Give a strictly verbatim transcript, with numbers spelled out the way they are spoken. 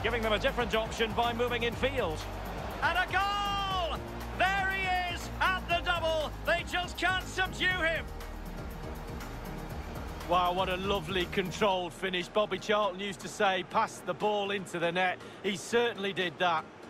giving them a different option by moving in field. And a goal! There he is at the double. They just can't subdue him. Wow, what a lovely controlled finish. Bobby Charlton used to say, pass the ball into the net. He certainly did that.